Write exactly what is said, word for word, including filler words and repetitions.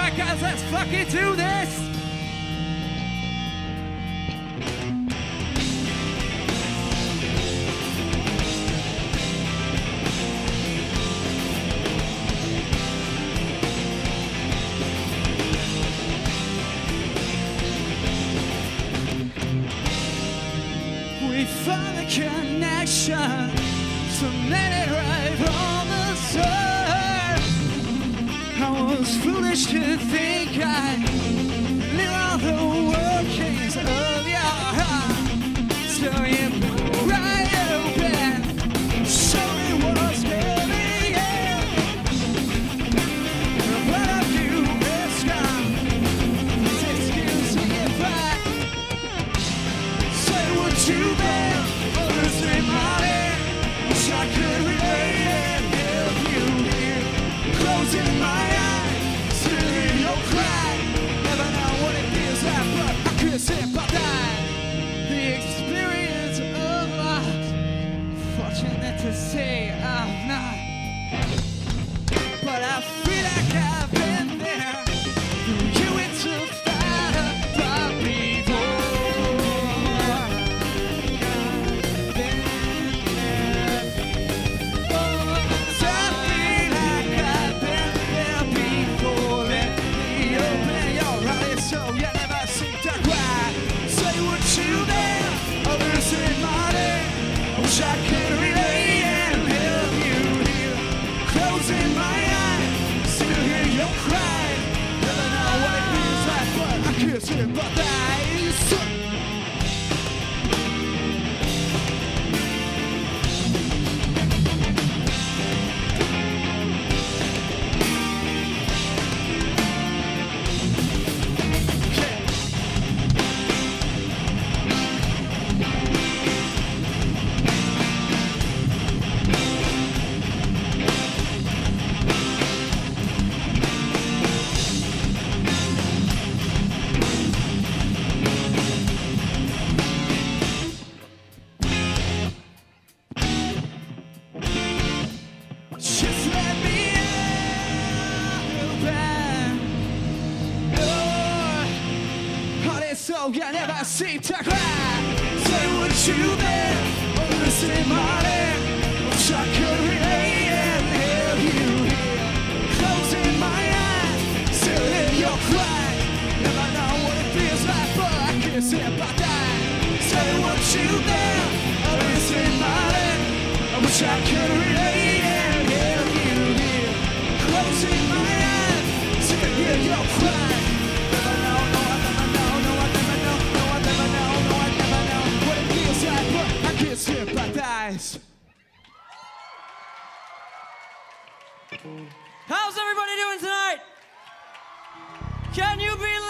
Alright guys, let's fucking do this! We found a connection, so let it ride on the sun. I was foolish to think I knew all the workings of your heart. So you blew right open, so it was heavy, yeah. What have you missed out? Excuse me if I say what you meant, or say my name. Wish I could relate and help you here. Closing my eyes, still hear your cry. Never know what it feels like, but I could sympathize. The experience of life, fortunate to say I'm not, but I feel like I've been there. You into fire, but before been there. Oh, I feel like I've been there before. Let me open your eyes so you never seem to cry. Say what you there, others in my name. I wish I could relate and help you here. Closing my eyes, still hear your cry. Never know what it feels like, but I could sympathize. Just let me open your heart is so you never seem to cry. Say what you meant, or listen my name. Wish I could relate and help you here. Closing my eyes, still hear your cry. Never know what it feels like, but I can sympathize. Say what you meant, or listen my name. I wish I could relate and help you here. Closing my eyes, still hear your cry. Never know, no, I never know, no, I never know, no, I never know, no, I never know what it feels like, but I can sympathize. How's everybody doing tonight? Can you be